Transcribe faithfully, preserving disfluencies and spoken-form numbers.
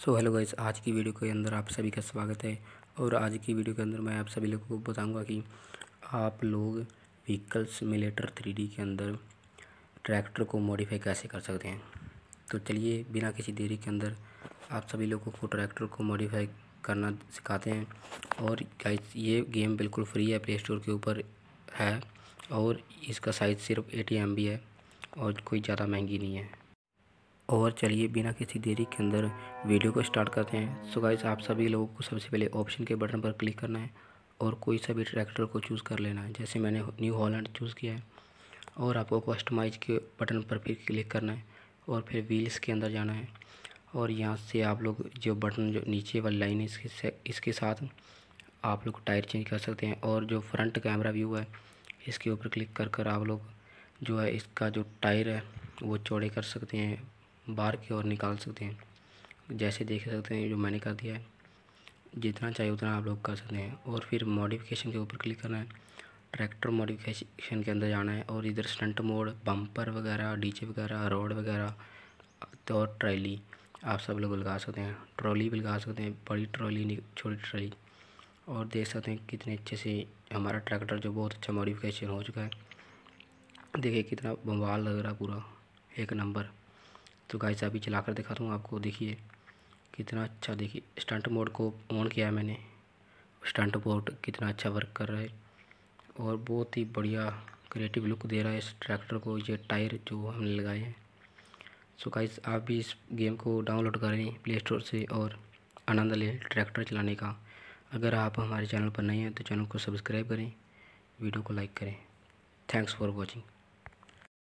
So hello guys, आज की video के अंदर आप सभी का स्वागत है। और आज की वीडियो के अंदर मैं आप सभी लोगों को बताऊंगा कि आप लोग व्हीकल सिम्युलेटर थ्री डी के अंदर ट्रैक्टर को मॉडिफाई कैसे कर सकते हैं। तो चलिए बिना किसी देरी के अंदर आप सभी लोगों को ट्रैक्टर को मॉडिफाई करना सिखाते हैं। और गाइस, ये गेम बिल्कुल फ्री है, प्ले स्टोर के ऊपर है और इसका साइज़ सिर्फ एटी एम बी है और कोई ज़्यादा महंगी नहीं है। और चलिए बिना किसी देरी के अंदर वीडियो को स्टार्ट करते हैं। सो गाइस, आप सभी लोगों को सबसे पहले ऑप्शन के बटन पर क्लिक करना है और कोई सा भी ट्रैक्टर को चूज़ कर लेना है। जैसे मैंने न्यू हॉलैंड चूज़ किया है और आपको कस्टमाइज के बटन पर फिर क्लिक करना है और फिर व्हील्स के अंदर जाना है। और यहाँ से आप लोग जो बटन जो नीचे वाली लाइन है इसके इसके साथ आप लोग टायर चेंज कर सकते हैं। और जो फ्रंट कैमरा व्यू है इसके ऊपर क्लिक कर कर आप लोग जो है इसका जो टायर है वो चौड़े कर सकते हैं, बाहर की ओर निकाल सकते हैं। जैसे देख सकते हैं जो मैंने कर दिया है, जितना चाहिए उतना आप लोग कर सकते हैं। और फिर मॉडिफिकेशन के ऊपर क्लिक करना है, ट्रैक्टर मॉडिफिकेशन के अंदर जाना है और इधर स्टंट मोड, बम्पर वगैरह, डीजे वगैरह, रोड वगैरह तो और ट्रॉली आप सब लोग लगा सकते हैं। ट्रॉली भी लगा सकते हैं, बड़ी ट्रॉली, छोटी ट्रॉली। और देख सकते हैं कितने अच्छे से हमारा ट्रैक्टर जो बहुत अच्छा मॉडिफिकेशन हो चुका है। देखिए कितना बवाल लग रहा है, पूरा एक नंबर। तो गाइस अभी चला कर दिखाता हूँ आपको। देखिए कितना अच्छा, देखिए स्टंट मोड को ऑन किया है मैंने, स्टंट मोड कितना अच्छा वर्क कर रहा है और बहुत ही बढ़िया क्रिएटिव लुक दे रहा है इस ट्रैक्टर को, ये टायर जो हमने लगाए हैं। सो गाइस आप भी इस गेम को डाउनलोड करें प्ले स्टोर से और आनंद लें ट्रैक्टर चलाने का। अगर आप हमारे चैनल पर नए हैं तो चैनल को सब्सक्राइब करें, वीडियो को लाइक करें। Thanks for watching.